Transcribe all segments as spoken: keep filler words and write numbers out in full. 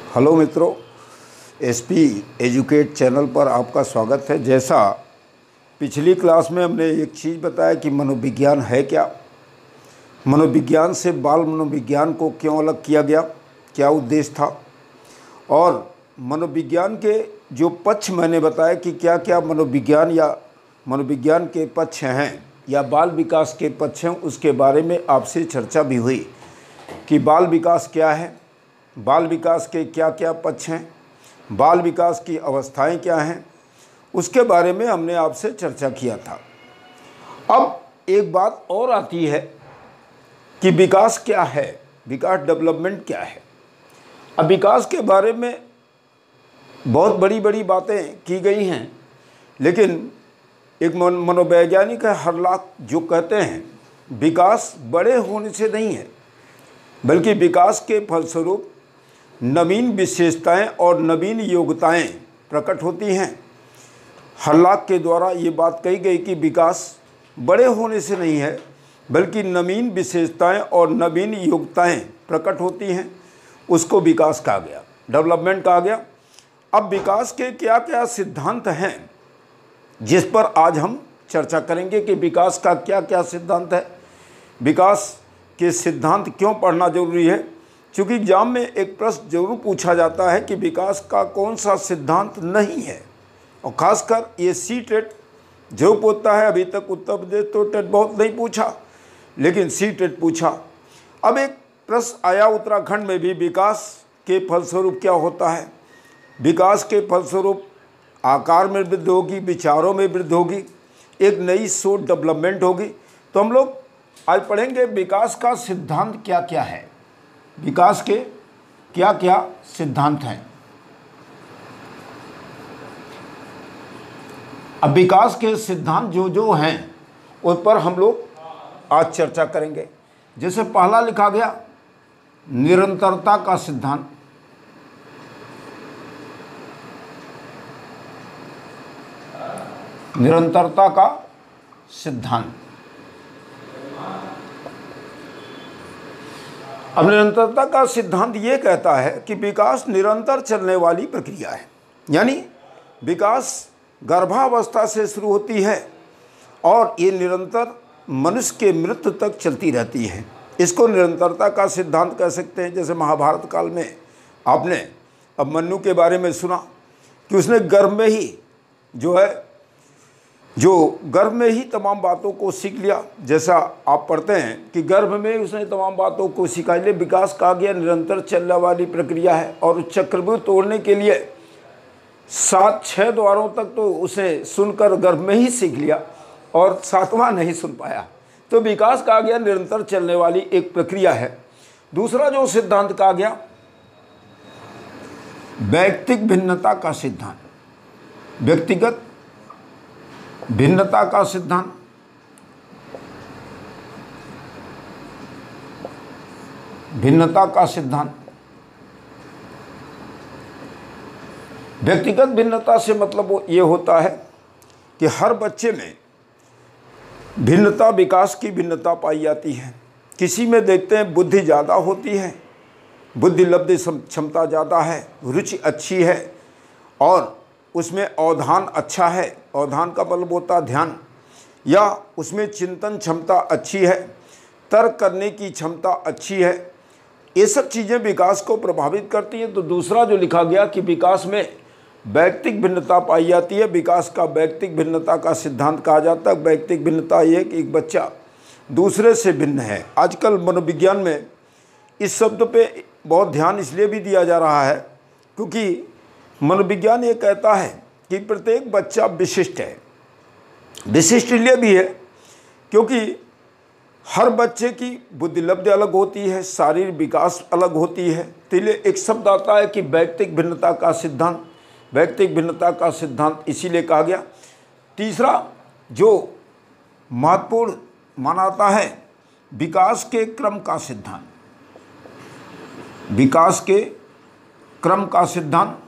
Hello मित्रों, SP educate channel पर आपका स्वागत है। जैसा पिछली क्लास में हमने एक चीज़ बताया कि मनोविज्ञान है क्या, मनोविज्ञान से बाल मनोविज्ञान को क्यों अलग किया गया, क्या उद्देश्य था, और मनोविज्ञान के जो पक्ष मैंने बताया कि क्या क्या मनोविज्ञान या मनोविज्ञान के पक्ष हैं या बाल विकास के पक्ष हैं, उसके बारे में आपसे चर्चा भी हुई कि बाल विकास क्या है, बाल विकास के क्या क्या पक्ष हैं, बाल विकास की अवस्थाएं क्या हैं, उसके बारे में हमने आपसे चर्चा किया था। अब एक बात और आती है कि विकास क्या है, विकास डेवलपमेंट क्या है। अब विकास के बारे में बहुत बड़ी बड़ी बातें की गई हैं, लेकिन एक मनोवैज्ञानिक है हरलाक जो कहते हैं विकास बड़े होने से नहीं है, बल्कि विकास के फलस्वरूप नवीन विशेषताएं और नवीन योग्यताएं प्रकट होती हैं। हरलाक के द्वारा ये बात कही गई कि विकास बड़े होने से नहीं है, बल्कि नवीन विशेषताएं और नवीन योग्यताएं प्रकट होती हैं, उसको विकास कहा गया, डेवलपमेंट कहा गया। अब विकास के क्या क्या सिद्धांत हैं जिस पर आज हम चर्चा करेंगे कि विकास का क्या क्या सिद्धांत है, विकास के सिद्धांत क्यों पढ़ना जरूरी है। क्योंकि एग्जाम में एक प्रश्न जरूर पूछा जाता है कि विकास का कौन सा सिद्धांत नहीं है, और ख़ासकर ये सी टेट जो पूछता है। अभी तक उत्तर प्रदेश तो टेट बहुत नहीं पूछा, लेकिन सी टेट पूछा। अब एक प्रश्न आया उत्तराखंड में भी, विकास के फलस्वरूप क्या होता है। विकास के फलस्वरूप आकार में वृद्धि होगी, विचारों में वृद्धि होगी, एक नई सोच डेवलपमेंट होगी। तो हम लोग आज पढ़ेंगे विकास का सिद्धांत क्या क्या है, विकास के क्या क्या सिद्धांत हैं। अब विकास के सिद्धांत जो जो हैं उस पर हम लोग आज चर्चा करेंगे। जैसे पहला लिखा गया निरंतरता का सिद्धांत। निरंतरता का सिद्धांत। अब निरंतरता का सिद्धांत ये कहता है कि विकास निरंतर चलने वाली प्रक्रिया है, यानी विकास गर्भावस्था से शुरू होती है और ये निरंतर मनुष्य के मृत्यु तक चलती रहती है। इसको निरंतरता का सिद्धांत कह सकते हैं। जैसे महाभारत काल में आपने अब मन्नु के बारे में सुना कि उसने गर्भ में ही जो है जो गर्भ में ही तमाम बातों को सीख लिया। जैसा आप पढ़ते हैं कि गर्भ में उसने तमाम बातों को सीखा, इसलिए विकास कहा गया निरंतर चलने वाली प्रक्रिया है। और उस चक्र को तोड़ने के लिए सात छः द्वारों तक तो उसे सुनकर गर्भ में ही सीख लिया और सातवां नहीं सुन पाया। तो विकास कहा गया निरंतर चलने वाली एक प्रक्रिया है। दूसरा जो सिद्धांत कहा गया व्यक्तिगत भिन्नता का सिद्धांत। व्यक्तिगत भिन्नता का सिद्धांत। भिन्नता का सिद्धांत। व्यक्तिगत भिन्नता से मतलब वो ये होता है कि हर बच्चे में भिन्नता, विकास की भिन्नता पाई जाती है। किसी में देखते हैं बुद्धि ज़्यादा होती है, बुद्धि लब्धि क्षमता ज़्यादा है, रुचि अच्छी है और उसमें अवधान अच्छा है, अवधान का मतलब होता है ध्यान, या उसमें चिंतन क्षमता अच्छी है, तर्क करने की क्षमता अच्छी है। ये सब चीज़ें विकास को प्रभावित करती हैं। तो दूसरा जो लिखा गया कि विकास में व्यक्तिगत भिन्नता पाई जाती है। विकास का व्यक्तिगत भिन्नता का सिद्धांत कहा जाता है। व्यक्तिगत भिन्नता ये कि एक बच्चा दूसरे से भिन्न है। आजकल मनोविज्ञान में इस शब्द पे बहुत ध्यान इसलिए भी दिया जा रहा है क्योंकि मनोविज्ञान ये कहता है कि प्रत्येक बच्चा विशिष्ट है। विशिष्ट इसलिए भी है क्योंकि हर बच्चे की बुद्धि लब्धि अलग होती है, शारीरिक विकास अलग होती है। तो इसलिए एक शब्द आता है कि व्यक्तिगत भिन्नता का सिद्धांत। व्यक्तिगत भिन्नता का सिद्धांत इसीलिए कहा गया। तीसरा जो महत्वपूर्ण माना है विकास के क्रम का सिद्धांत। विकास के क्रम का सिद्धांत।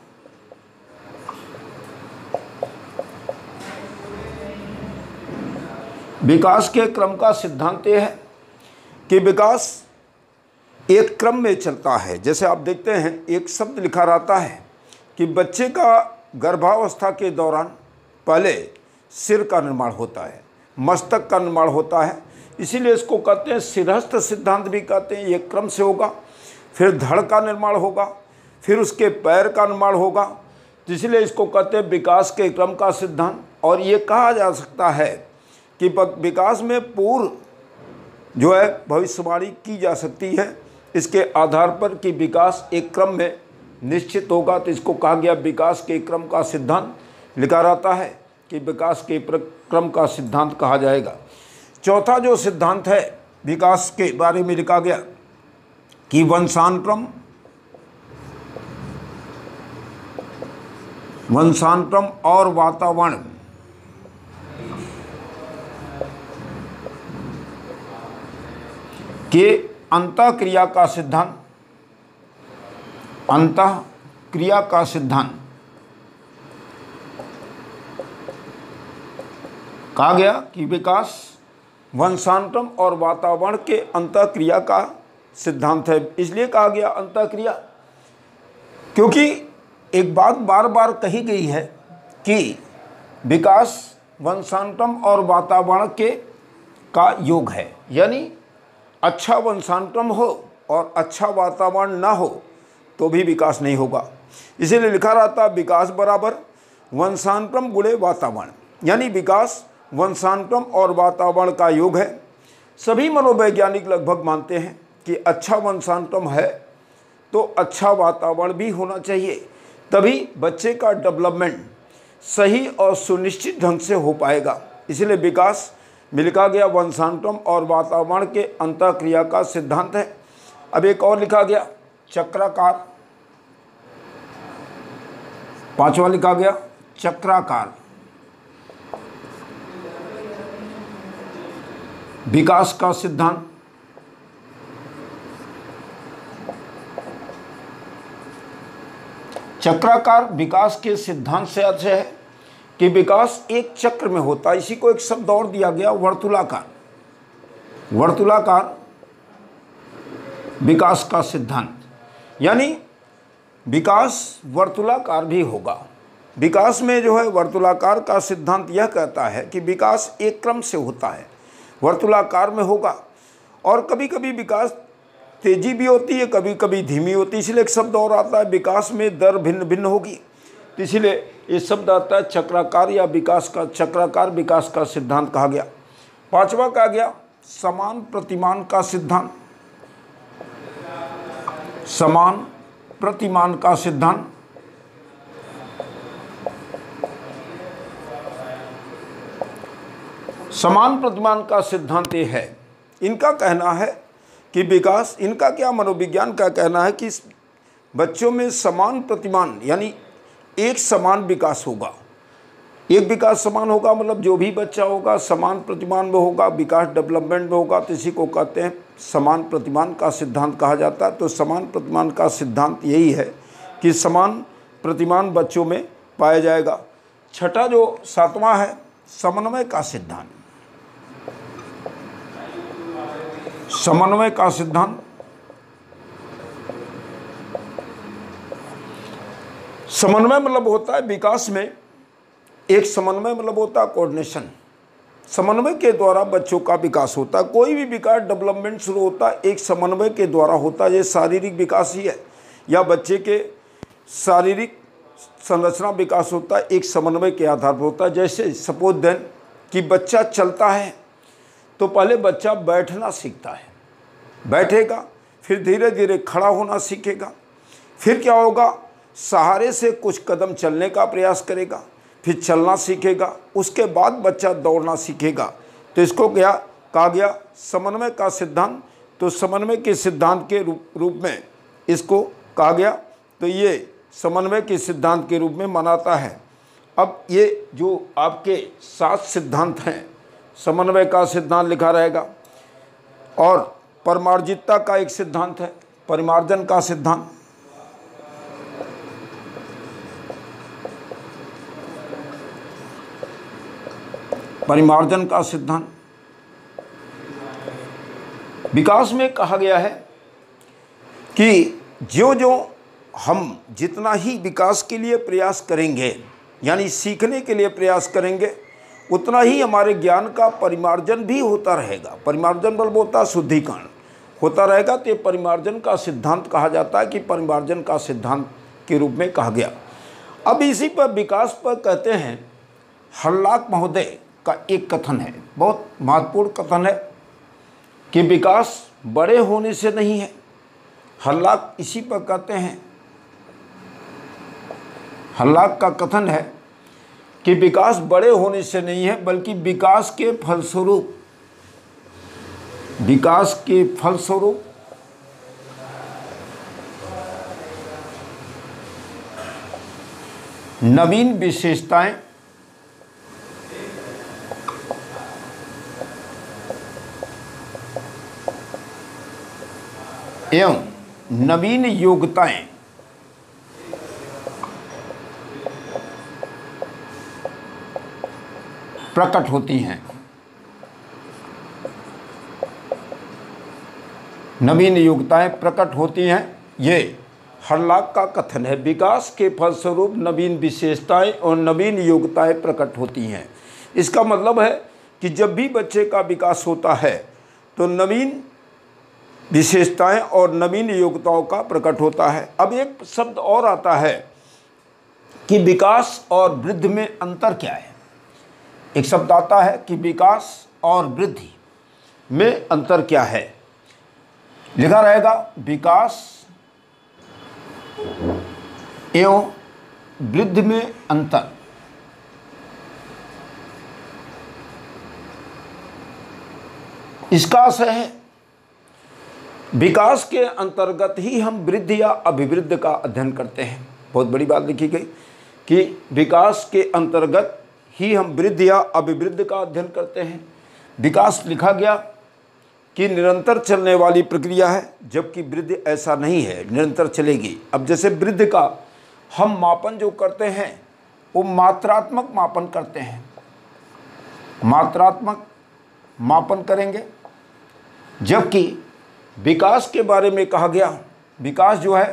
विकास के क्रम का सिद्धांत यह है कि विकास एक क्रम में चलता है। जैसे आप देखते हैं एक शब्द लिखा रहता है कि बच्चे का गर्भावस्था के दौरान पहले सिर का निर्माण होता है, मस्तक का निर्माण होता है, इसीलिए इसको कहते हैं सिरहस्थ सिद्धांत भी कहते हैं। एक क्रम से होगा, फिर धड़ का निर्माण होगा, फिर उसके पैर का निर्माण होगा, तो इसलिए इसको कहते हैं विकास के क्रम का सिद्धांत। और ये कहा जा सकता है कि विकास में पूर्व जो है भविष्यवाणी की जा सकती है इसके आधार पर कि विकास एक क्रम में निश्चित होगा, तो इसको कहा गया विकास के क्रम का सिद्धांत। लिखा रहता है कि विकास के क्रम का सिद्धांत कहा जाएगा। चौथा जो सिद्धांत है विकास के बारे में लिखा गया कि वंशानुक्रम वंशानुक्रम और वातावरण के अंतःक्रिया का सिद्धांत अंतःक्रिया का सिद्धांत कहा गया कि विकास वंशानुक्रम और वातावरण के अंतःक्रिया का सिद्धांत है। इसलिए कहा गया अंतःक्रिया क्योंकि एक बात बार बार कही गई है कि विकास वंशानुक्रम और वातावरण के का योग है, यानी अच्छा वंशानुक्रम हो और अच्छा वातावरण ना हो तो भी विकास नहीं होगा। इसीलिए लिखा रहता है विकास बराबर वंशानुक्रम गुणे वातावरण, यानी विकास वंशानुक्रम और वातावरण का योग है। सभी मनोवैज्ञानिक लगभग मानते हैं कि अच्छा वंशानुक्रम है तो अच्छा वातावरण भी होना चाहिए, तभी बच्चे का डेवलपमेंट सही और सुनिश्चित ढंग से हो पाएगा। इसलिए विकास में लिखा गया वंशानुक्रम और वातावरण के अंतःक्रिया का सिद्धांत है। अब एक और लिखा गया चक्राकार, पांचवा लिखा गया चक्राकार विकास का सिद्धांत। चक्राकार विकास के सिद्धांत से अर्थ है कि विकास एक चक्र में होता है। इसी को एक शब्द और दिया गया वर्तुलाकार, वर्तुलाकार विकास का सिद्धांत, यानी विकास वर्तुलाकार भी होगा। विकास में जो है वर्तुलाकार का सिद्धांत यह कहता है कि विकास एक क्रम से होता है, वर्तुलाकार में होगा, और कभी कभी विकास तेजी भी होती है, कभी कभी धीमी होती है। इसलिए एक शब्द और आता है विकास में दर भिन्न भिन्न होगी, तो इसलिए ये शब्द आता है चक्राकार या विकास का चक्राकार विकास का सिद्धांत कहा गया। पांचवा कहा गया समान प्रतिमान का सिद्धांत, समान प्रतिमान का सिद्धांत। समान प्रतिमान का सिद्धांत ये है, इनका कहना है कि विकास, इनका क्या मनोविज्ञान का कहना है कि बच्चों में समान प्रतिमान यानी एक समान विकास होगा। एक विकास समान होगा मतलब जो भी बच्चा होगा समान प्रतिमान में होगा, विकास डेवलपमेंट में होगा, तो इसी को कहते हैं समान प्रतिमान का सिद्धांत कहा जाता है। तो समान प्रतिमान का सिद्धांत यही है कि समान प्रतिमान बच्चों में पाया जाएगा। छठा जो सातवां है समन्वय का सिद्धांत, समन्वय का सिद्धांत। समन्वय मतलब होता है विकास में एक समन्वय मतलब होता है कोऑर्डिनेशन। समन्वय के द्वारा बच्चों का विकास होता है। कोई भी विकास डेवलपमेंट शुरू होता है एक समन्वय के द्वारा होता है। ये शारीरिक विकास ही है या बच्चे के शारीरिक संरचना विकास होता है एक समन्वय के आधार पर होता है। जैसे सपोज देन कि बच्चा चलता है तो पहले बच्चा बैठना सीखता है, बैठेगा, फिर धीरे धीरे खड़ा होना सीखेगा, फिर क्या होगा सहारे से कुछ कदम चलने का प्रयास करेगा, फिर चलना सीखेगा, उसके बाद बच्चा दौड़ना सीखेगा। तो इसको क्या कहा गया समन्वय का सिद्धांत। तो समन्वय के सिद्धांत के रूप रूप में इसको कहा गया। तो ये समन्वय के सिद्धांत के रूप में मनाता है। अब ये जो आपके सात सिद्धांत हैं, समन्वय का सिद्धांत लिखा रहेगा, और परिमार्जितता का एक सिद्धांत है, परिमार्जन का सिद्धांत, परिमार्जन का सिद्धांत। विकास में कहा गया है कि जो जो हम जितना ही विकास के लिए प्रयास करेंगे, यानी सीखने के लिए प्रयास करेंगे, उतना ही हमारे ज्ञान का परिमार्जन भी होता रहेगा। परिमार्जन बल होता शुद्धिकरण होता रहेगा। तो ये परिमार्जन का सिद्धांत कहा जाता है कि परिमार्जन का सिद्धांत के रूप में कहा गया। अब इसी पर विकास पर कहते हैं, हर्लॉक महोदय का एक कथन है, बहुत महत्वपूर्ण कथन है कि विकास बड़े होने से नहीं है। हर्लॉक इसी पर कहते हैं, हर्लॉक का कथन है कि विकास बड़े होने से नहीं है, बल्कि विकास के फलस्वरूप विकास के फलस्वरूप नवीन विशेषताएं एवं नवीन योग्यताएं प्रकट होती हैं। नवीन योग्यताएं प्रकट होती हैं, ये हर्लॉक का कथन है। विकास के फलस्वरूप नवीन विशेषताएं और नवीन योग्यताएं प्रकट होती हैं। इसका मतलब है कि जब भी बच्चे का विकास होता है तो नवीन विशेषताएं और नवीन योग्यताओं का प्रकट होता है। अब एक शब्द और आता है कि विकास और वृद्धि में अंतर क्या है। एक शब्द आता है कि विकास और वृद्धि में अंतर क्या है। लिखा रहेगा, विकास एवं वृद्धि में अंतर। इसका आशय है विकास के अंतर्गत ही हम वृद्धि या अभिवृद्धि का अध्ययन करते हैं। बहुत बड़ी बात लिखी गई कि विकास के अंतर्गत ही हम वृद्धि या अभिवृद्धि का अध्ययन करते हैं। विकास लिखा गया कि निरंतर चलने वाली प्रक्रिया है, जबकि वृद्धि ऐसा नहीं है, निरंतर चलेगी। अब जैसे वृद्धि का हम मापन जो करते हैं वो मात्रात्मक मापन करते हैं, मात्रात्मक मापन करेंगे, जबकि विकास के बारे में कहा गया, विकास जो है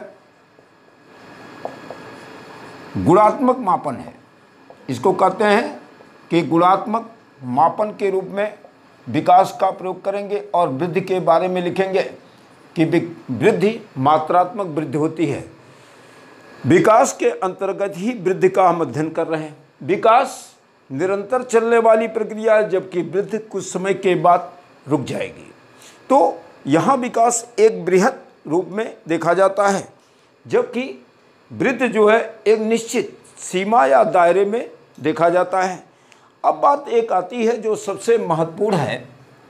गुणात्मक मापन है। इसको कहते हैं कि गुणात्मक मापन के रूप में विकास का प्रयोग करेंगे। और वृद्धि के बारे में लिखेंगे कि वृद्धि मात्रात्मक वृद्धि होती है। विकास के अंतर्गत ही वृद्धि का हम अध्ययन कर रहे हैं। विकास निरंतर चलने वाली प्रक्रिया है, जबकि वृद्धि कुछ समय के बाद रुक जाएगी। तो यहाँ विकास एक बृहद रूप में देखा जाता है, जबकि वृद्धि जो है एक निश्चित सीमा या दायरे में देखा जाता है। अब बात एक आती है जो सबसे महत्वपूर्ण है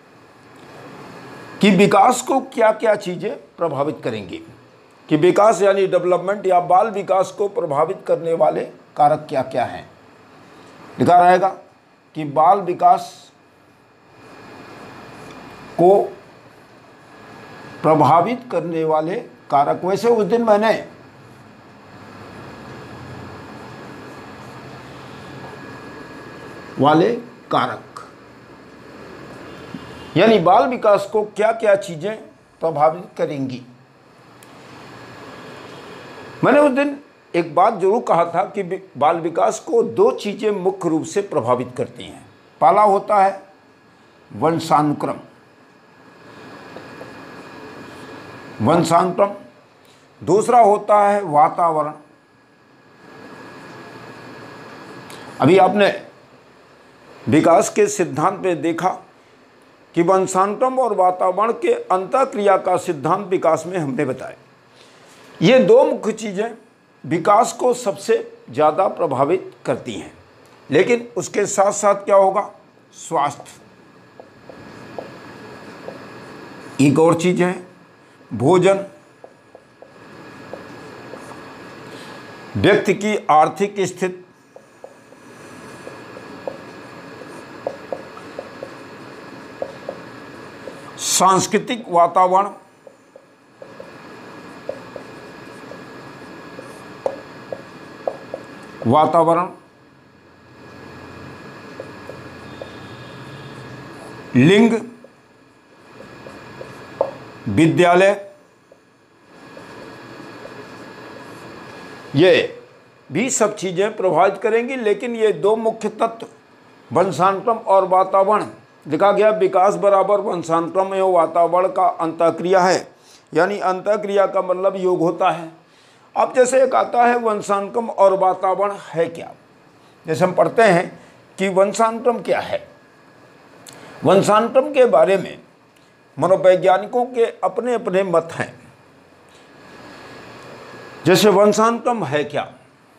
कि विकास को क्या क्या चीज़ें प्रभावित करेंगी, कि विकास यानी डेवलपमेंट या बाल विकास को प्रभावित करने वाले कारक क्या क्या हैं। लिखा रहेगा कि बाल विकास को प्रभावित करने वाले कारक। वैसे उस दिन मैंने वाले कारक यानी बाल विकास को क्या क्या चीजें प्रभावित करेंगी। मैंने उस दिन एक बात जरूर कहा था कि बाल विकास को दो चीजें मुख्य रूप से प्रभावित करती हैं। पहला होता है वंशानुक्रम, वंशानुक्रम। दूसरा होता है वातावरण। अभी आपने विकास के सिद्धांत में देखा कि वंशानुक्रम और वातावरण के अंतःक्रिया का सिद्धांत विकास में हमने बताया। ये दो मुख्य चीज़ें विकास को सबसे ज़्यादा प्रभावित करती हैं। लेकिन उसके साथ साथ क्या होगा, स्वास्थ्य, एक और चीज़ है भोजन, व्यक्ति की आर्थिक स्थिति, सांस्कृतिक वातावरण, वातावरण, लिंग, विद्यालय, ये भी सब चीज़ें प्रभावित करेंगी। लेकिन ये दो मुख्य तत्व वंशानुक्रम और वातावरण लिखा गया, विकास बराबर वंशानुक्रम एवं वातावरण का अंतःक्रिया है, यानी अंतःक्रिया का मतलब योग होता है। अब जैसे एक आता है वंशानुक्रम और वातावरण है क्या, जैसे हम पढ़ते हैं कि वंशानुक्रम क्या है। वंशानुक्रम के बारे में मनोवैज्ञानिकों के अपने अपने मत हैं। जैसे वंशानुक्रम है क्या,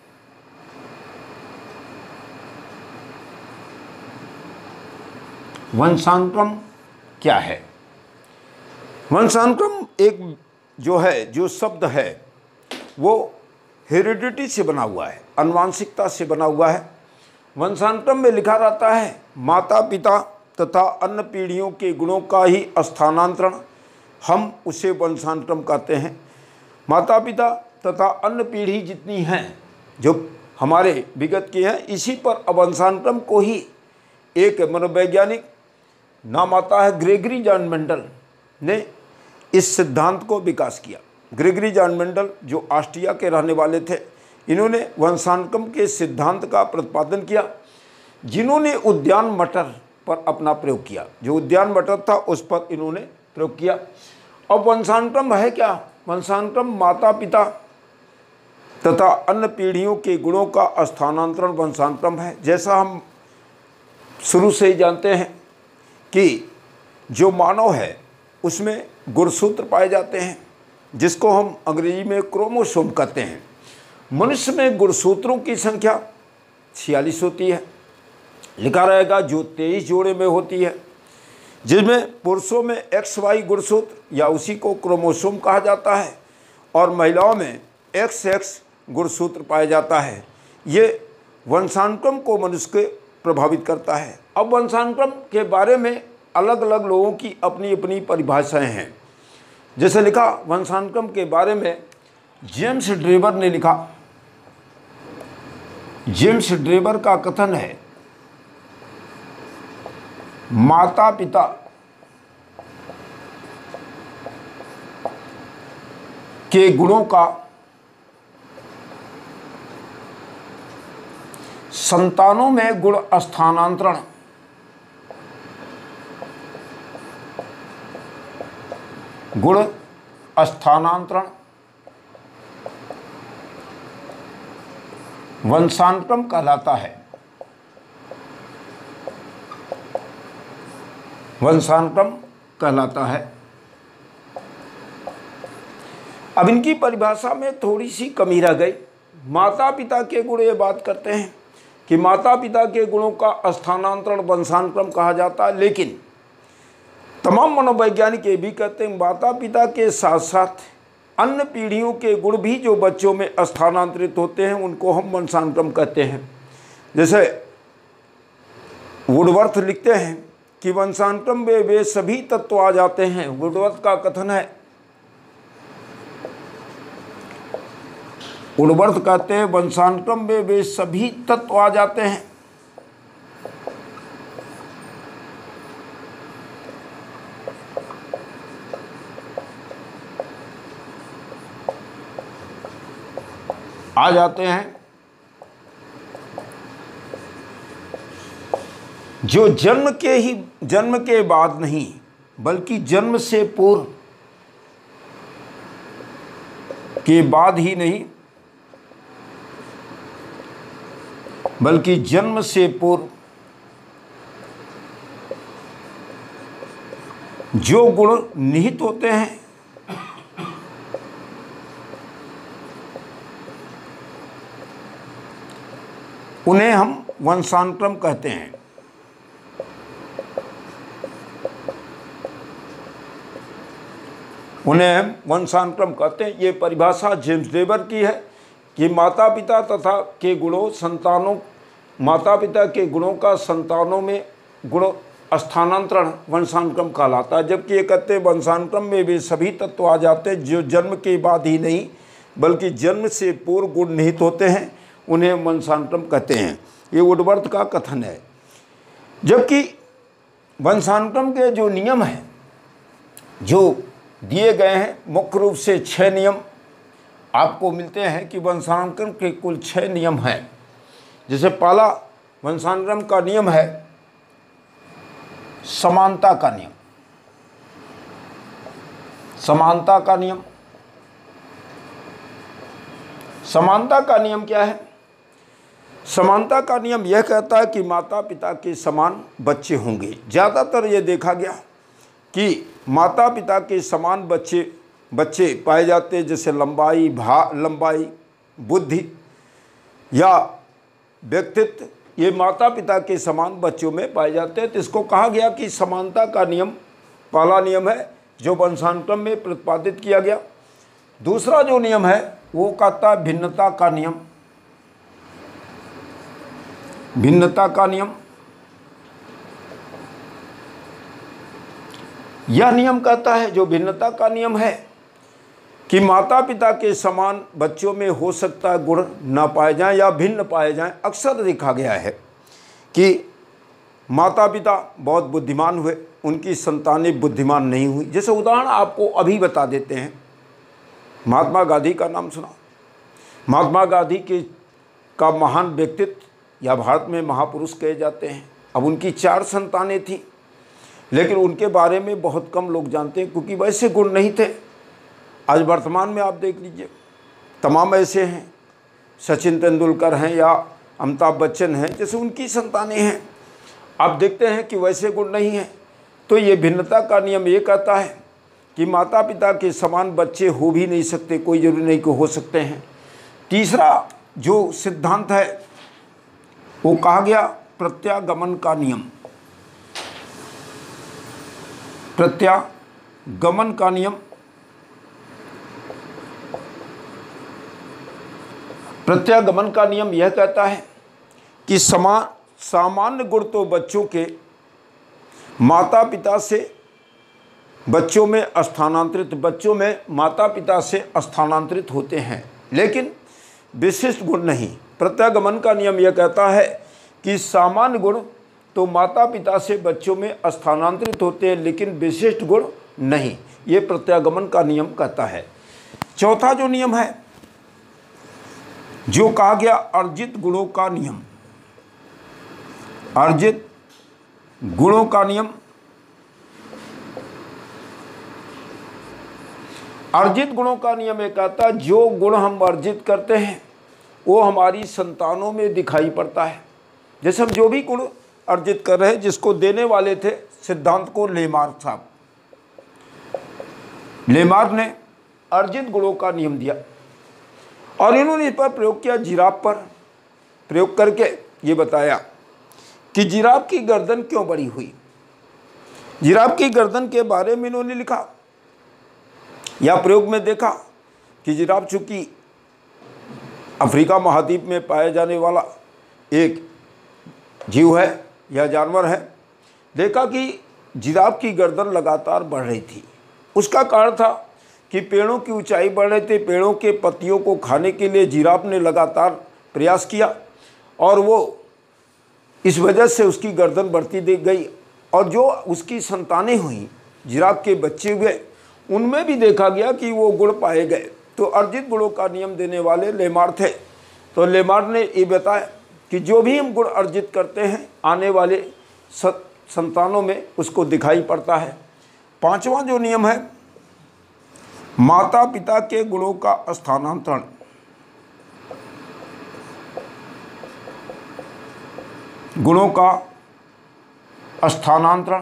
वंशानुक्रम क्या है। वंशानुक्रम एक जो है जो शब्द है वो हेरिडिटी से बना हुआ है, आनुवांशिकता से बना हुआ है। वंशानुक्रम में लिखा रहता है माता पिता तथा अन्य पीढ़ियों के गुणों का ही स्थानांतरण, हम उसे वंशानुक्रम कहते हैं। माता पिता तथा अन्य पीढ़ी जितनी हैं जो हमारे विगत की हैं, इसी पर वंशानुक्रम को ही एक मनोवैज्ञानिक नाम आता है ग्रेगरी जॉन मेंडल ने इस सिद्धांत को विकास किया। ग्रेगरी जॉन मेंडल जो ऑस्ट्रिया के रहने वाले थे, इन्होंने वंशानुक्रम के सिद्धांत का प्रतिपादन किया, जिन्होंने उद्यान मटर पर अपना प्रयोग किया। जो उद्यान मटर था उस पर इन्होंने प्रयोग किया। अब वंशानुक्रम है क्या, वंशानुक्रम माता पिता तथा अन्य पीढ़ियों के गुणों का स्थानांतरण वंशानुक्रम है। जैसा हम शुरू से ही जानते हैं कि जो मानव है उसमें गुणसूत्र पाए जाते हैं, जिसको हम अंग्रेजी में क्रोमोसोम कहते हैं। मनुष्य में गुणसूत्रों की संख्या छियालीस होती है, लिखा रहेगा जो तेईस जोड़े में होती है, जिसमें पुरुषों में एक्स वाई गुणसूत्र या उसी को क्रोमोसोम कहा जाता है और महिलाओं में एक्स एक्स गुणसूत्र पाया जाता है। ये वंशानुक्रम को मनुष्य के प्रभावित करता है। अब वंशानुक्रम के बारे में अलग अलग लोगों की अपनी अपनी परिभाषाएं हैं। जैसे लिखा वंशानुक्रम के बारे में जेम्स ड्रेबर ने लिखा। जेम्स ड्रेबर का कथन है माता पिता के गुणों का संतानों में गुण स्थानांतरण गुण स्थानांतरण वंशानुक्रम कहलाता है। वंशानुक्रम कहलाता है। अब इनकी परिभाषा में थोड़ी सी कमी रह गई। माता पिता के गुण ये बात करते हैं कि माता पिता के गुणों का स्थानांतरण वंशानुक्रम कहा जाता है, लेकिन तमाम मनोवैज्ञानिक ये भी कहते हैं माता पिता के साथ साथ अन्य पीढ़ियों के गुण भी जो बच्चों में स्थानांतरित होते हैं उनको हम वंशानुक्रम कहते हैं। जैसे वुडवर्थ लिखते हैं कि वंशानुक्रम में वे सभी तत्व आ जाते हैं। वुडवर्थ का कथन है, वुडवर्थ कहते हैं वंशानुक्रम में वे सभी तत्व आ जाते हैं। आ जाते हैं जो जन्म के ही जन्म के बाद नहीं बल्कि जन्म से पूर्व के बाद ही नहीं बल्कि जन्म से पूर्व जो गुण निहित होते हैं उन्हें हम वंशानुक्रम कहते हैं। उन्हें हम वंशानुक्रम कहते हैं। ये परिभाषा जेम्स ड्रेबर की है कि माता पिता तथा के गुणों संतानों माता पिता के गुणों का संतानों में गुण स्थानांतरण वंशानुक्रम कहलाता है। जबकि ये कहते हैं वंशानुक्रम में वे सभी तत्व आ जाते हैं जो जन्म के बाद ही नहीं बल्कि जन्म से पूर्व गुण निहित होते हैं, उन्हें वंशानुक्रम कहते हैं। ये वुडवर्थ का कथन है। जबकि वंशानुक्रम के जो नियम हैं जो दिए गए हैं, मुख्य रूप से छह नियम आपको मिलते हैं कि वंशानुक्रम के कुल छः नियम हैं। जैसे पहला वंशानुक्रम का नियम है समानता का नियम। समानता का नियम समानता का नियम क्या है? समानता का नियम यह कहता है कि माता पिता के समान बच्चे होंगे। ज़्यादातर ये देखा गया कि माता पिता के समान बच्चे बच्चे पाए जाते हैं, जैसे लंबाई भा लंबाई बुद्धि या व्यक्तित्व, ये माता पिता के समान बच्चों में पाए जाते हैं। तो इसको कहा गया कि समानता का नियम पहला नियम है जो वंशानुक्रम में प्रतिपादित किया गया। दूसरा जो नियम है वो कहता है भिन्नता का नियम। भिन्नता का नियम यह नियम कहता है, जो भिन्नता का नियम है कि माता पिता के समान बच्चों में हो सकता है गुण ना पाए जाएं या भिन्न पाए जाएं। अक्सर देखा गया है कि माता पिता बहुत बुद्धिमान हुए, उनकी संतानें बुद्धिमान नहीं हुई। जैसे उदाहरण आपको अभी बता देते हैं, महात्मा गांधी का नाम सुना। महात्मा गांधी के का महान व्यक्तित्व या भारत में महापुरुष कहे जाते हैं। अब उनकी चार संतानें थी, लेकिन उनके बारे में बहुत कम लोग जानते हैं क्योंकि वैसे गुण नहीं थे। आज वर्तमान में आप देख लीजिए, तमाम ऐसे हैं, सचिन तेंदुलकर हैं या अमिताभ बच्चन हैं, जैसे उनकी संतानें हैं। आप देखते हैं कि वैसे गुण नहीं हैं। तो ये भिन्नता का नियम ये कहता है कि माता पिता के समान बच्चे हो भी नहीं सकते, कोई जरूरी नहीं कि हो सकते हैं। तीसरा जो सिद्धांत है वो कहा गया प्रत्यागमन का नियम। प्रत्यागमन का नियम प्रत्यागमन का नियम यह कहता है कि समा सामान्य गुण तो बच्चों के माता पिता से बच्चों में स्थानांतरित बच्चों में माता पिता से स्थानांतरित होते हैं, लेकिन विशिष्ट गुण नहीं। प्रत्यागमन का नियम यह कहता है कि सामान्य गुण तो माता पिता से बच्चों में स्थानांतरित होते हैं, लेकिन विशिष्ट गुण नहीं। ये प्रत्यागमन का नियम कहता है। चौथा जो नियम है जो कहा गया अर्जित गुणों का नियम। अर्जित गुणों का नियम अर्जित गुणों का नियम ये कहता है जो गुण हम अर्जित करते हैं वो हमारी संतानों में दिखाई पड़ता है। जैसे हम जो भी गुण अर्जित कर रहे हैं, जिसको देने वाले थे सिद्धांत को लेमार्क साहब, लेमार्क ने अर्जित गुणों का नियम दिया और इन्होंने इस पर प्रयोग किया। जिराफ पर प्रयोग करके ये बताया कि जिराफ की गर्दन क्यों बड़ी हुई। जिराफ की गर्दन के बारे में इन्होंने लिखा या प्रयोग में देखा कि जिराफ चूंकि अफ्रीका महाद्वीप में पाया जाने वाला एक जीव है या जानवर है, देखा कि जिराफ की गर्दन लगातार बढ़ रही थी। उसका कारण था कि पेड़ों की ऊंचाई बढ़ रही थी। पेड़ों के पत्तियों को खाने के लिए जिराफ ने लगातार प्रयास किया और वो इस वजह से उसकी गर्दन बढ़ती देख गई। और जो उसकी संतानें हुई, जिराफ के बच्चे हुए, उनमें भी देखा गया कि वो गुण पाए गए। तो अर्जित गुणों का नियम देने वाले लेमार्क थे। तो लेमार्क ने ये बताया कि जो भी हम गुण अर्जित करते हैं आने वाले संतानों में उसको दिखाई पड़ता है। पांचवा जो नियम है माता पिता के गुणों का स्थानांतरण। गुणों का स्थानांतरण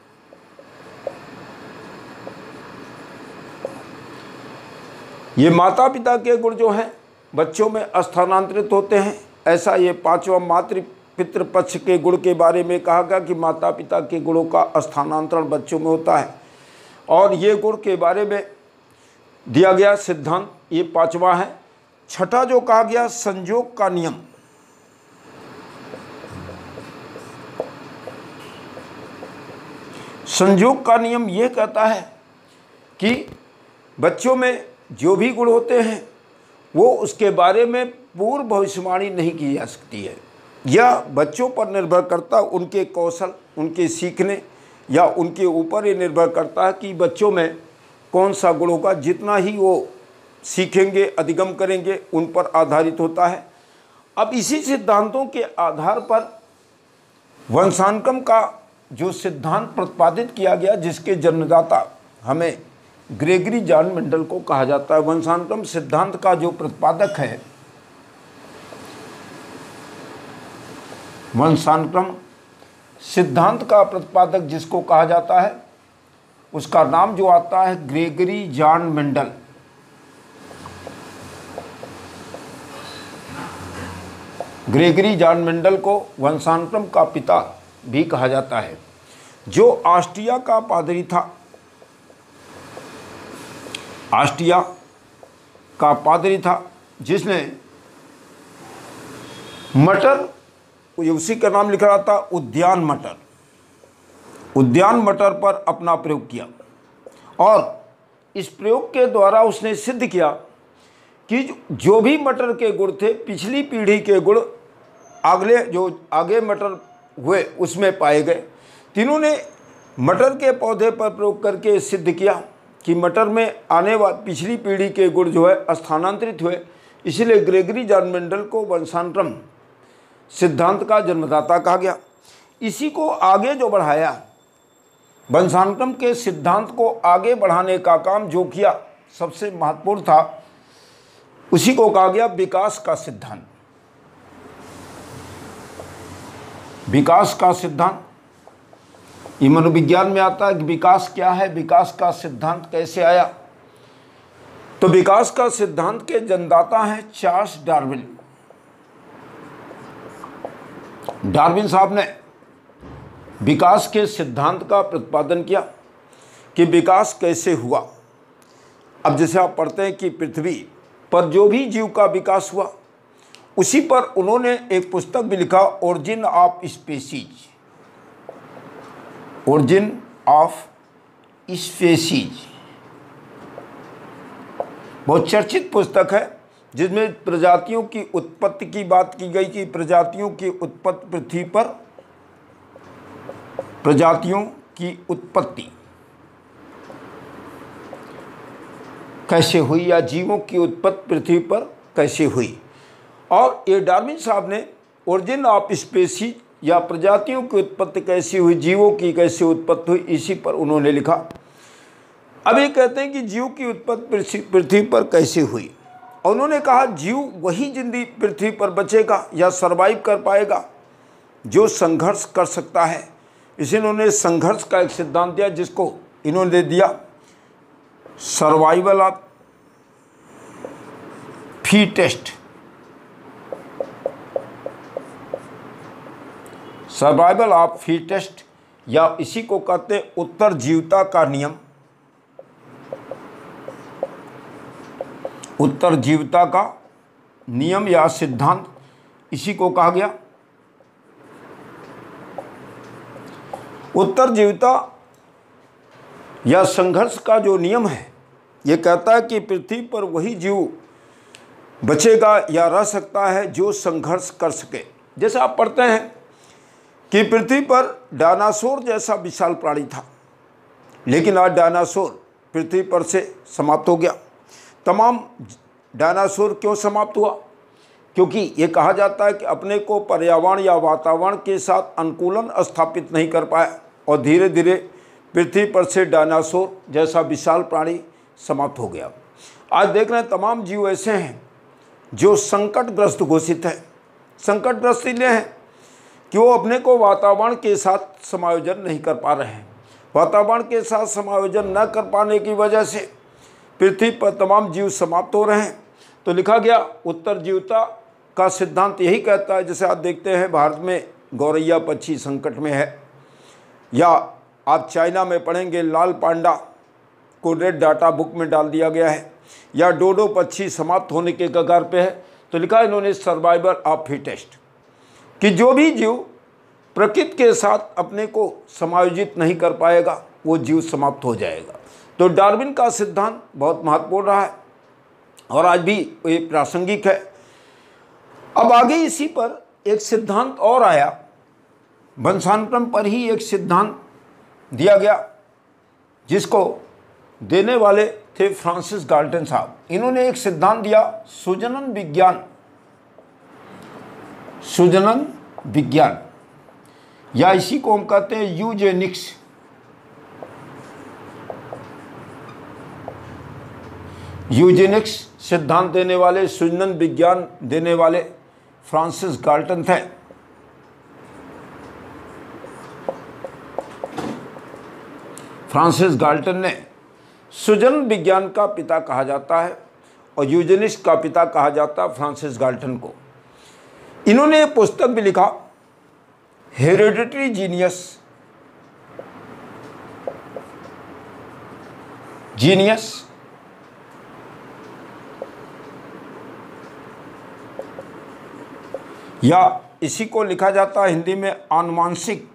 ये माता पिता के गुण जो हैं बच्चों में स्थानांतरित होते हैं। ऐसा ये पांचवा मातृ पितृ पक्ष के गुण के बारे में कहा गया कि माता पिता के गुणों का स्थानांतरण बच्चों में होता है। और ये गुण के बारे में दिया गया सिद्धांत ये पांचवा है। छठा जो कहा गया संयोग का नियम। संयोग का नियम यह कहता है कि बच्चों में जो भी गुण होते हैं वो उसके बारे में पूर्व भविष्यवाणी नहीं की जा सकती है। यह बच्चों पर निर्भर करता है, उनके कौशल, उनके सीखने या उनके ऊपर ये निर्भर करता है कि बच्चों में कौन सा गुण होगा। जितना ही वो सीखेंगे, अधिगम करेंगे, उन पर आधारित होता है। अब इसी सिद्धांतों के आधार पर वंशानुक्रम का जो सिद्धांत प्रतिपादित किया गया, जिसके जन्मदाता हमें ग्रेगरी जॉन मेंडल को कहा जाता है। वंशानुक्रम सिद्धांत का जो प्रतिपादक है, वंशानुक्रम सिद्धांत का प्रतिपादक जिसको कहा जाता है, उसका नाम जो आता है Gregory John Mendel. Gregory John Mendel को वंशानुक्रम का पिता भी कहा जाता है, जो ऑस्ट्रिया का पादरी था। ऑस्ट्रिया का पादरी था जिसने मटर, उसी का नाम लिखा रहा था उद्यान मटर, उद्यान मटर पर अपना प्रयोग किया। और इस प्रयोग के द्वारा उसने सिद्ध किया कि जो भी मटर के गुण थे, पिछली पीढ़ी के गुण अगले जो आगे मटर हुए उसमें पाए गए। तीनों ने मटर के पौधे पर प्रयोग करके सिद्ध किया कि मटर में आने वाली पिछली पीढ़ी के गुण जो है स्थानांतरित हुए। इसलिए ग्रेगरी जॉन मेंडल को वंशानुक्रम सिद्धांत का जन्मदाता कहा गया। इसी को आगे जो बढ़ाया, वंशानुक्रम के सिद्धांत को आगे बढ़ाने का काम जो किया, सबसे महत्वपूर्ण था, उसी को कहा गया विकास का सिद्धांत। विकास का सिद्धांत ये मनोविज्ञान में आता है कि विकास क्या है, विकास का सिद्धांत कैसे आया। तो विकास का सिद्धांत के जन्मदाता हैं चार्ल्स डार्विन। डार्विन साहब ने विकास के सिद्धांत का प्रतिपादन किया कि विकास कैसे हुआ। अब जैसे आप पढ़ते हैं कि पृथ्वी पर जो भी जीव का विकास हुआ, उसी पर उन्होंने एक पुस्तक भी लिखा, origin of species. Origin of species बहुत चर्चित पुस्तक है, जिसमें प्रजातियों की उत्पत्ति की बात की गई कि प्रजातियों की उत्पत्ति पृथ्वी पर, प्रजातियों की उत्पत्ति कैसे हुई, या जीवों की उत्पत्ति पृथ्वी पर कैसे हुई। और ये डार्विन साहब ने ओरिजिन ऑफ स्पीसीज या प्रजातियों की उत्पत्ति कैसी हुई, जीवों की कैसे उत्पत्ति हुई, इसी पर उन्होंने लिखा। अब ये कहते हैं कि जीव की उत्पत्ति पृथ्वी पर कैसे हुई। और उन्होंने कहा जीव वही जिंदगी पृथ्वी पर बचेगा या सरवाइव कर पाएगा जो संघर्ष कर सकता है। इसे इन्होंने संघर्ष का एक सिद्धांत दिया, जिसको इन्होंने दिया survival of fittest. Survival of fittest, या इसी को कहते हैं उत्तरजीविता का नियम। उत्तरजीविता का नियम या सिद्धांत, इसी को कहा गया। उत्तरजीविता या संघर्ष का जो नियम है, ये कहता है कि पृथ्वी पर वही जीव बचेगा या रह सकता है जो संघर्ष कर सके। जैसे आप पढ़ते हैं कि पृथ्वी पर डायनासोर जैसा विशाल प्राणी था, लेकिन आज डायनासोर पृथ्वी पर से समाप्त हो गया। तमाम डायनासोर क्यों समाप्त हुआ? क्योंकि ये कहा जाता है कि अपने को पर्यावरण या वातावरण के साथ अनुकूलन स्थापित नहीं कर पाया, और धीरे धीरे पृथ्वी पर से डायनासोर जैसा विशाल प्राणी समाप्त हो गया। आज देख रहे हैं तमाम जीव ऐसे हैं जो संकटग्रस्त घोषित है। संकटग्रस्त इसलिए हैं कि वो अपने को वातावरण के साथ समायोजन नहीं कर पा रहे हैं। वातावरण के साथ समायोजन न कर पाने की वजह से पृथ्वी पर तमाम जीव समाप्त हो रहे हैं। तो लिखा गया उत्तरजीविता का सिद्धांत यही कहता है। जैसे आप देखते हैं भारत में गौरैया पक्षी संकट में है, या आप चाइना में पढ़ेंगे लाल पांडा को रेड डाटा बुक में डाल दिया गया है, या डोडो पक्षी समाप्त होने के कगार पे है। तो लिखा इन्होंने सर्वाइवल ऑफ फिटेस्ट, कि जो भी जीव प्रकृति के साथ अपने को समायोजित नहीं कर पाएगा वो जीव समाप्त हो जाएगा। तो डार्विन का सिद्धांत बहुत महत्वपूर्ण रहा है और आज भी ये प्रासंगिक है। अब आगे इसी पर एक सिद्धांत और आया, वंशानुक्रम पर ही एक सिद्धांत दिया गया, जिसको देने वाले थे फ्रांसिस गाल्टन साहब। इन्होंने एक सिद्धांत दिया, सुजनन विज्ञान, सुजनन विज्ञान, या इसी को हम कहते हैं यूजेनिक्स। यूजेनिक्स सिद्धांत देने वाले, सुजनन विज्ञान देने वाले फ्रांसिस गाल्टन थे। फ्रांसिस गाल्टन ने सुजन विज्ञान का पिता कहा जाता है और यूजेनिक्स का पिता कहा जाता है फ्रांसिस गाल्टन को। इन्होंने एक पुस्तक भी लिखा, हेरेडिटरी जीनियस, जीनियस या इसी को लिखा जाता है हिंदी में आनुवांशिक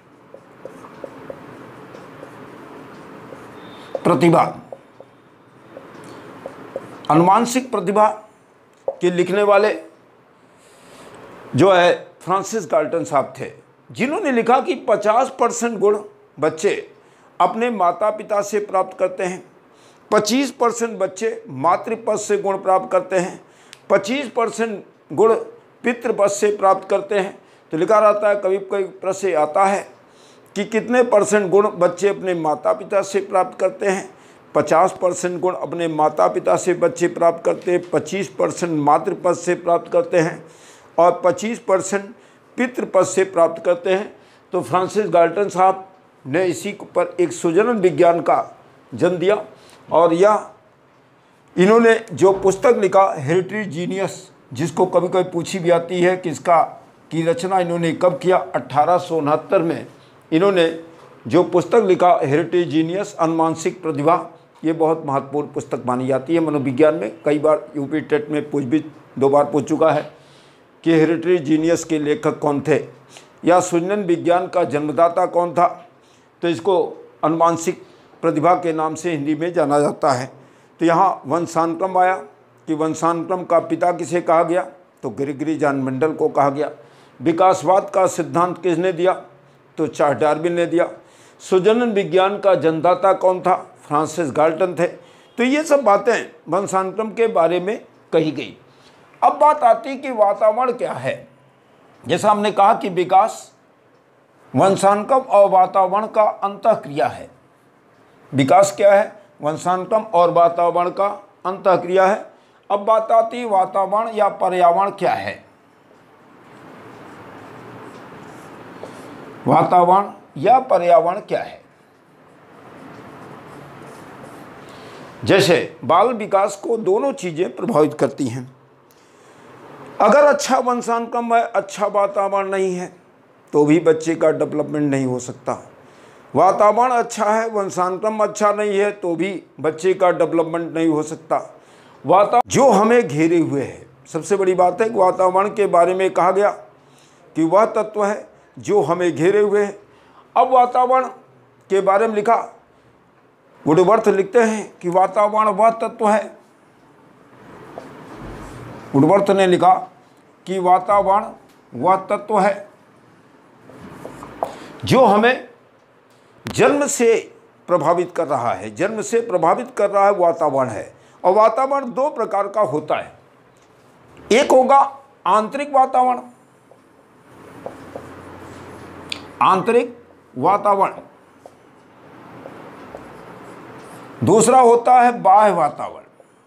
प्रतिभा। आनुवांशिक प्रतिभा के लिखने वाले जो है फ्रांसिस गाल्टन साहब थे, जिन्होंने लिखा कि पचास परसेंट गुण बच्चे अपने माता पिता से प्राप्त करते हैं, पच्चीस परसेंट बच्चे मातृपद से गुण प्राप्त करते हैं, पच्चीस परसेंट गुण पितृपद से प्राप्त करते हैं। तो लिखा रहता है, कभी कभी प्रश्न आता है कि कितने परसेंट गुण बच्चे अपने माता पिता से प्राप्त करते हैं। पचास परसेंट गुण अपने माता पिता से बच्चे प्राप्त करते हैं, पच्चीस परसेंट मातृपद से प्राप्त करते हैं और पच्चीस परसेंट पितृपद से प्राप्त करते हैं। तो फ्रांसिस गाल्टन साहब ने इसी पर एक सुजनन विज्ञान का जन्म दिया और यह इन्होंने जो पुस्तक लिखा हेरिडिटरी जीनियस, जिसको कभी कभी पूछी भी आती है कि इसका की रचना इन्होंने कब किया, अट्ठारह सौ उनहत्तर में इन्होंने जो पुस्तक लिखा हेरिडिटरी जीनियस, अनुवांशिक प्रतिभा, ये बहुत महत्वपूर्ण पुस्तक मानी जाती है मनोविज्ञान में। कई बार यूपी टेट में पूछ भी दो बार पूछ चुका है कि हेरिडिटरी जीनियस के लेखक कौन थे या सुजनन विज्ञान का जन्मदाता कौन था। तो इसको अनुवांशिक प्रतिभा के नाम से हिंदी में जाना जाता है। तो यहाँ वंशानुक्रम आया कि वंशानुक्रम का पिता किसे कहा गया, तो ग्रेगरी जॉन मेंडल को कहा गया। विकासवाद का सिद्धांत किसने दिया, तो चार्ल्स डार्विन ने दिया। सुजनन विज्ञान का जन्मदाता कौन था, फ्रांसिस गाल्टन थे। तो ये सब बातें वंशानुक्रम के बारे में कही गई। अब बात आती है कि वातावरण क्या है। जैसा हमने कहा कि विकास वंशानुक्रम और वातावरण का अंतःक्रिया है। विकास क्या है, वंशानुक्रम और वातावरण का अंतःक्रिया है। अब बात आती है वातावरण या पर्यावरण क्या है। वातावरण या पर्यावरण क्या है। जैसे बाल विकास को दोनों चीजें प्रभावित करती हैं। अगर अच्छा वंशानुक्रम है, अच्छा वातावरण नहीं है, तो भी बच्चे का डेवलपमेंट नहीं हो सकता। वातावरण अच्छा है, वंशानुक्रम अच्छा नहीं है, तो भी बच्चे का डेवलपमेंट नहीं हो सकता। वातावरण जो हमें घेरे हुए है, सबसे बड़ी बात है कि वातावरण के बारे में कहा गया कि वह तत्व है जो हमें घेरे हुए हैं। अब वातावरण के बारे में लिखा, वुडवर्थ लिखते हैं कि वातावरण वह तत्व है, वुडवर्थ ने लिखा कि वातावरण वह तत्व है जो हमें जन्म से प्रभावित कर रहा है। जन्म से प्रभावित कर रहा है वातावरण है। और वातावरण दो प्रकार का होता है। एक होगा आंतरिक वातावरण, आंतरिक वातावरण। दूसरा होता है बाह्य वातावरण।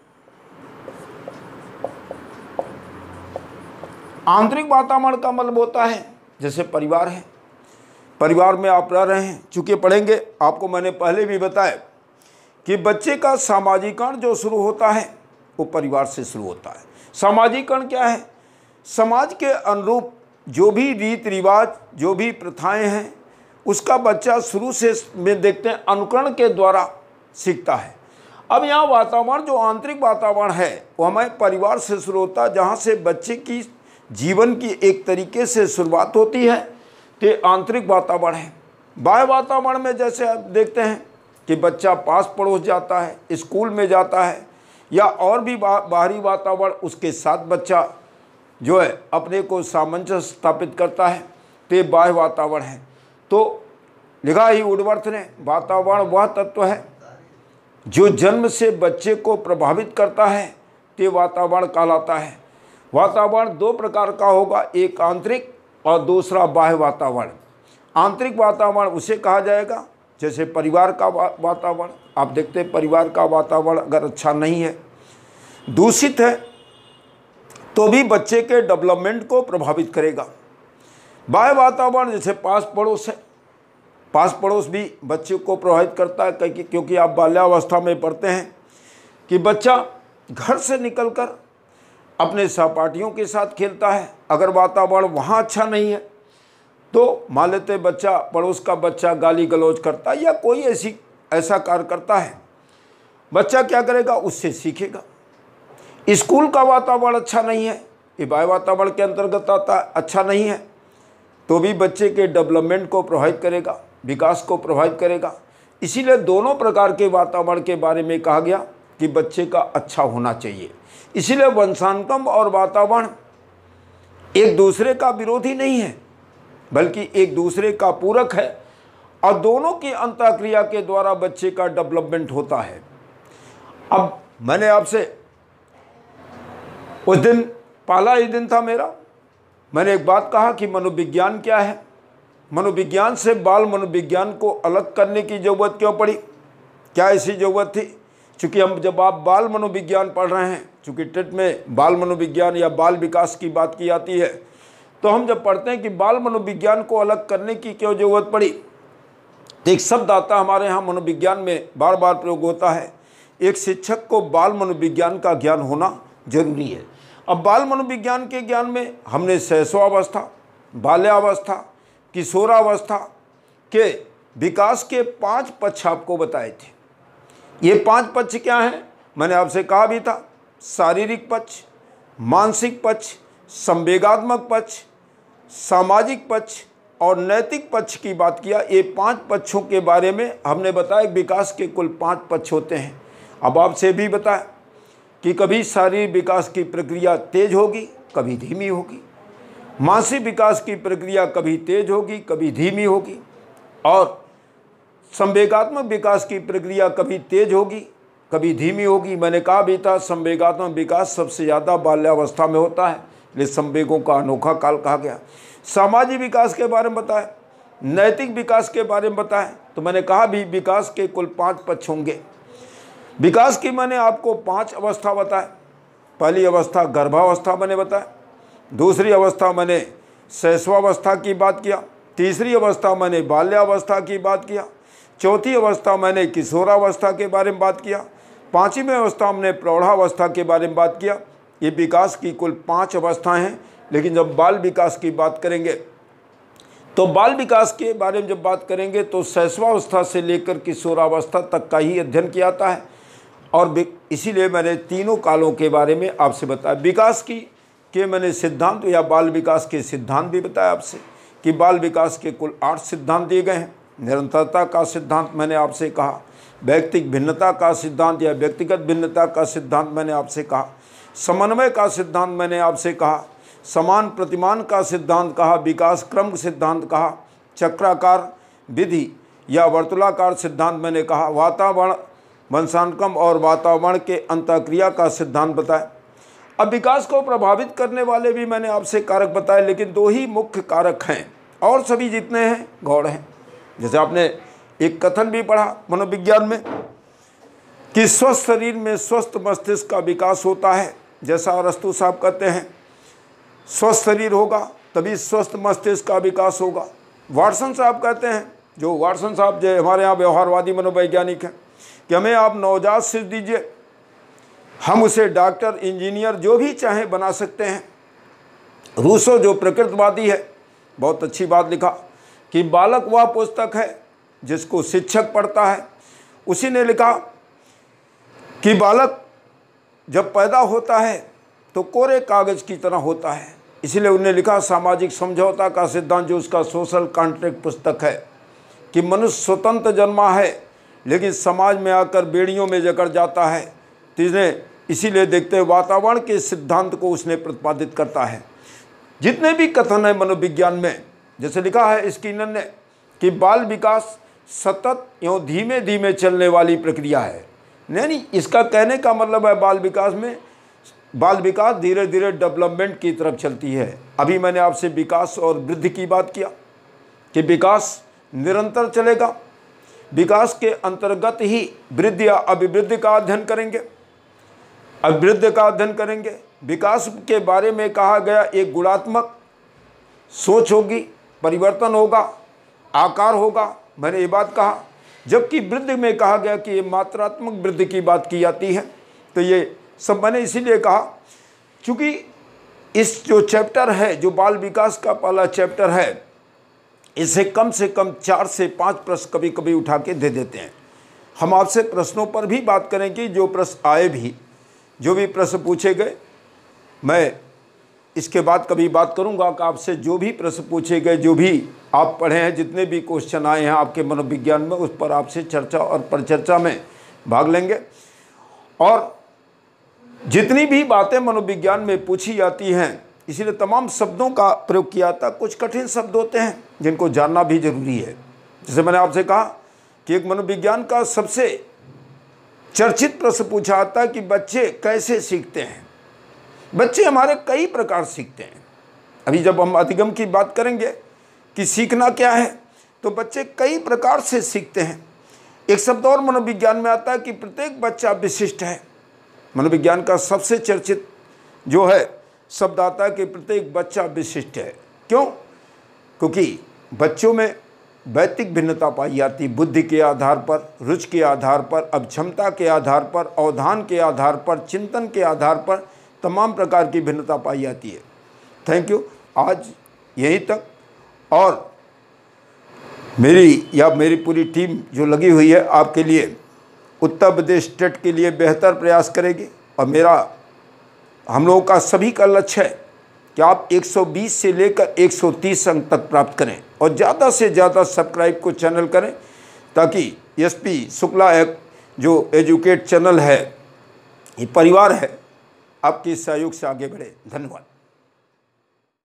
आंतरिक वातावरण का मतलब होता है जैसे परिवार है, परिवार में आप रह रहे हैं। चूंकि पढ़ेंगे, आपको मैंने पहले भी बताया कि बच्चे का सामाजिकरण जो शुरू होता है वो परिवार से शुरू होता है। सामाजिकरण क्या है, समाज के अनुरूप जो भी रीति रिवाज, जो भी प्रथाएं हैं, उसका बच्चा शुरू से में देखते हैं अनुकरण के द्वारा सीखता है। अब यहाँ वातावरण जो आंतरिक वातावरण है वो हमें परिवार से शुरू होता है, जहाँ से बच्चे की जीवन की एक तरीके से शुरुआत होती है। तो आंतरिक वातावरण है। बाह्य वातावरण में जैसे आप देखते हैं कि बच्चा पास पड़ोस जाता है, स्कूल में जाता है, या और भी बाहरी वातावरण उसके साथ बच्चा जो है अपने को सामंजस्य स्थापित करता है, तो ये बाह्य वातावरण है। तो लिखा ही वुडवर्थ ने, वातावरण वह तत्व है जो जन्म से बच्चे को प्रभावित करता है ते वातावरण कहलाता है। वातावरण दो प्रकार का होगा, एक आंतरिक और दूसरा बाह्य वातावरण। आंतरिक वातावरण उसे कहा जाएगा जैसे परिवार का वातावरण। आप देखते हैं परिवार का वातावरण अगर अच्छा नहीं है, दूषित है, तो भी बच्चे के डेवलपमेंट को प्रभावित करेगा। बाह्य वातावरण जैसे पास पड़ोस है, पास पड़ोस भी बच्चे को प्रभावित करता है, क्योंकि आप बाल्यावस्था में पढ़ते हैं कि बच्चा घर से निकलकर अपने सहपाठियों के साथ खेलता है। अगर वातावरण वहाँ अच्छा नहीं है तो मान लेते बच्चा, पड़ोस का बच्चा गाली गलौज करता है या कोई ऐसी ऐसा कार्य करता है, बच्चा क्या करेगा, उससे सीखेगा। स्कूल का वातावरण अच्छा नहीं है, ये बाह्य वातावरण के अंतर्गत आता है, अच्छा नहीं है, तो भी बच्चे के डेवलपमेंट को प्रभावित करेगा, विकास को प्रभावित करेगा। इसीलिए दोनों प्रकार के वातावरण के बारे में कहा गया कि बच्चे का अच्छा होना चाहिए। इसीलिए वंशानुक्रम और वातावरण एक दूसरे का विरोधी नहीं है, बल्कि एक दूसरे का पूरक है, और दोनों की अंतःक्रिया के द्वारा बच्चे का डेवलपमेंट होता है। अब मैंने आपसे उस दिन, पहला ही दिन था मेरा, मैंने एक बात कहा कि मनोविज्ञान क्या है। मनोविज्ञान से बाल मनोविज्ञान को अलग करने की ज़रूरत क्यों पड़ी, क्या ऐसी ज़रूरत थी? चूँकि हम जब आप बाल मनोविज्ञान पढ़ रहे हैं, चूँकि टेट में बाल मनोविज्ञान या बाल विकास की बात की जाती है, तो हम जब पढ़ते हैं कि बाल मनोविज्ञान को अलग करने की क्यों ज़रूरत पड़ी, तो एक शब्द आता हमारे यहाँ मनोविज्ञान में बार बार प्रयोग होता है, एक शिक्षक को बाल मनोविज्ञान का ज्ञान होना जरूरी है। अब बाल मनोविज्ञान के ज्ञान में हमने शैशवावस्था, बाल्यावस्था, किशोरावस्था के विकास के पांच पक्ष आपको बताए थे। ये पांच पक्ष क्या हैं? मैंने आपसे कहा भी था, शारीरिक पक्ष, मानसिक पक्ष, संवेगात्मक पक्ष, सामाजिक पक्ष और नैतिक पक्ष की बात किया। ये पांच पक्षों के बारे में हमने बताया, विकास के कुल पांच पक्ष होते हैं। अब आपसे भी बताया कि कभी शारीरिक विकास की प्रक्रिया तेज होगी, कभी धीमी होगी, मानसिक विकास की प्रक्रिया कभी तेज होगी, कभी धीमी होगी, और संवेगात्मक विकास की प्रक्रिया कभी तेज होगी, कभी धीमी होगी। मैंने कहा भी था संवेगात्मक विकास सबसे ज़्यादा बाल्यावस्था में होता है, इसलिए संवेगों का अनोखा काल कहा गया। सामाजिक विकास के बारे में बताया, नैतिक विकास के बारे में बताया, तो मैंने कहा भी विकास के कुल पाँच पक्ष होंगे। विकास की मैंने आपको पांच अवस्था बताए। पहली अवस्था गर्भावस्था मैंने बताया, दूसरी अवस्था मैंने शैशवावस्था की बात किया, तीसरी अवस्था मैंने बाल्यावस्था की बात किया, चौथी अवस्था मैंने किशोरावस्था के बारे में बात किया, पांचवी अवस्था हमने प्रौढ़ावस्था के बारे में बात किया। ये विकास की कुल पांच अवस्थाएं हैं। लेकिन जब बाल विकास की बात करेंगे तो बाल विकास के बारे में जब बात करेंगे तो शैशवावस्था से लेकर किशोरावस्था तक का ही अध्ययन किया जाता है, और इसीलिए मैंने तीनों कालों के बारे में आपसे बताया। विकास की के मैंने सिद्धांत या बाल विकास के सिद्धांत भी बताया आपसे कि बाल विकास के कुल आठ सिद्धांत दिए गए हैं। निरंतरता का सिद्धांत मैंने आपसे कहा, व्यक्तिगत भिन्नता का सिद्धांत या व्यक्तिगत भिन्नता का सिद्धांत मैंने आपसे कहा, समन्वय का सिद्धांत मैंने आपसे कहा, समान प्रतिमान का सिद्धांत कहा, विकास क्रम सिद्धांत कहा, चक्राकार विधि या वर्तुलाकार सिद्धांत मैंने कहा, वातावरण, वंशानुक्रम और वातावरण के अंतःक्रिया का सिद्धांत बताया। अब विकास को प्रभावित करने वाले भी मैंने आपसे कारक बताए, लेकिन दो ही मुख्य कारक हैं, और सभी जितने हैं गौड़ हैं। जैसे आपने एक कथन भी पढ़ा मनोविज्ञान में कि स्वस्थ शरीर में स्वस्थ मस्तिष्क का विकास होता है। जैसा अरस्तु साहब कहते हैं, स्वस्थ शरीर होगा तभी स्वस्थ मस्तिष्क का विकास होगा। वाटसन साहब कहते हैं, जो वाटसन साहब जो हमारे यहाँ व्यवहारवादी मनोवैज्ञानिक हैं, कि हमें आप नवजात शिशु दीजिए, हम उसे डॉक्टर, इंजीनियर जो भी चाहे बना सकते हैं। रूसो जो प्रकृतिवादी है, बहुत अच्छी बात लिखा कि बालक वह पुस्तक है जिसको शिक्षक पढ़ता है। उसी ने लिखा कि बालक जब पैदा होता है तो कोरे कागज़ की तरह होता है। इसीलिए उन्होंने लिखा सामाजिक समझौता का सिद्धांत, जो उसका सोशल कॉन्ट्रैक्ट पुस्तक है, कि मनुष्य स्वतंत्र जन्मा है लेकिन समाज में आकर बेड़ियों में जकड़ जाता है। तो इसने इसीलिए देखते हैं वातावरण के सिद्धांत को उसने प्रतिपादित करता है। जितने भी कथन है मनोविज्ञान में, जैसे लिखा है स्किनर ने कि बाल विकास सतत एवं धीमे धीमे चलने वाली प्रक्रिया है। नहीं नहीं, इसका कहने का मतलब है बाल विकास में, बाल विकास धीरे धीरे डेवलपमेंट की तरफ चलती है। अभी मैंने आपसे विकास और वृद्धि की बात किया कि विकास निरंतर चलेगा, विकास के अंतर्गत ही वृद्धि या अभिवृद्धि का अध्ययन करेंगे, अभिवृद्धि का अध्ययन करेंगे। विकास के बारे में कहा गया एक गुणात्मक सोच होगी, परिवर्तन होगा, आकार होगा, मैंने ये बात कहा। जबकि वृद्धि में कहा गया कि ये मात्रात्मक वृद्धि की बात की जाती है। तो ये सब मैंने इसीलिए कहा क्योंकि इस जो चैप्टर है, जो बाल विकास का पहला चैप्टर है, इसे कम से कम चार से पाँच प्रश्न कभी कभी उठा के दे देते हैं। हम आपसे प्रश्नों पर भी बात करेंगे, जो प्रश्न आए भी, जो भी प्रश्न पूछे गए, मैं इसके बाद कभी बात करूंगा कि आपसे जो भी प्रश्न पूछे गए, जो भी आप पढ़े हैं, जितने भी क्वेश्चन आए हैं आपके मनोविज्ञान में, उस पर आपसे चर्चा और परिचर्चा में भाग लेंगे। और जितनी भी बातें मनोविज्ञान में पूछी जाती हैं, इसीलिए तमाम शब्दों का प्रयोग किया जाता। कुछ कठिन शब्द होते हैं जिनको जानना भी जरूरी है। जैसे मैंने आपसे कहा कि एक मनोविज्ञान का सबसे चर्चित प्रश्न पूछा जाता है कि बच्चे कैसे सीखते हैं। बच्चे हमारे कई प्रकार सीखते हैं। अभी जब हम अधिगम की बात करेंगे कि सीखना क्या है, तो बच्चे कई प्रकार से सीखते हैं। एक शब्द और मनोविज्ञान में आता है कि प्रत्येक बच्चा विशिष्ट है। मनोविज्ञान का सबसे चर्चित जो है शब्द आता है कि प्रत्येक बच्चा विशिष्ट है। क्यों? क्योंकि बच्चों में वैयक्तिक भिन्नता पाई जाती, बुद्धि के आधार पर, रुचि के आधार पर, अक्षमता के आधार पर, अवधान के आधार पर, चिंतन के आधार पर तमाम प्रकार की भिन्नता पाई जाती है। Thank you. आज यहीं तक। और मेरी या मेरी पूरी टीम जो लगी हुई है आपके लिए, उत्तर प्रदेश टेट के लिए बेहतर प्रयास करेगी। और मेरा, हम लोगों का सभी का लक्ष्य है कि आप एक सौ बीस से लेकर एक सौ तीस अंक तक प्राप्त करें और ज़्यादा से ज़्यादा सब्सक्राइब को चैनल करें, ताकि एस पी शुक्ला एक जो एजुकेट चैनल है, ये परिवार है, आपके सहयोग से आगे बढ़े। धन्यवाद।